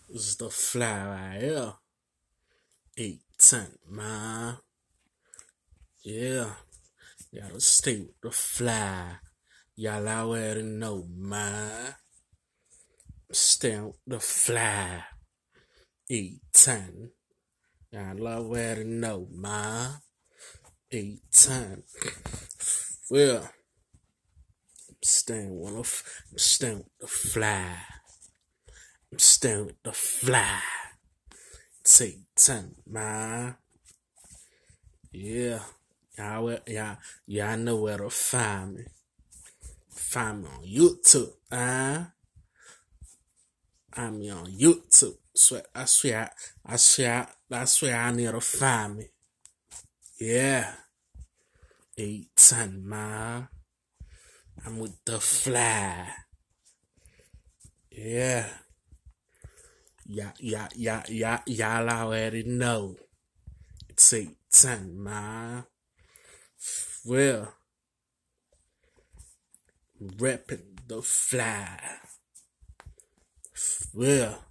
This is the fly right here. 810, man. Yeah. Gotta stay with the fly. Y'all already know, man. Stay with the fly. 810. Y'all already know, man. 810. Well, I'm staying with the fly. I'm staying with the fly. It's 810, man. Yeah. Y'all know where to find me. Find me on YouTube, I'm on YouTube. That's where I need to find me. Yeah. 810, man. I'm with the fly. Yeah. Y'all already know. It's 810, man. Well, repping the fly. Well.